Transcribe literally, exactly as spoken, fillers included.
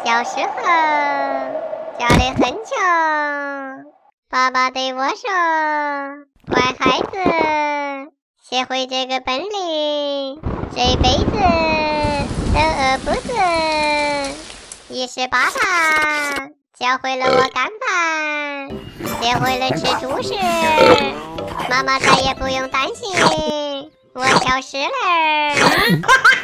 小时候家里很穷，爸爸对我说：“乖孩子，学会这个本领，这辈子都饿不死。”于是爸爸教会了我干饭，学会了吃主食，妈妈再也不用担心我挑食了。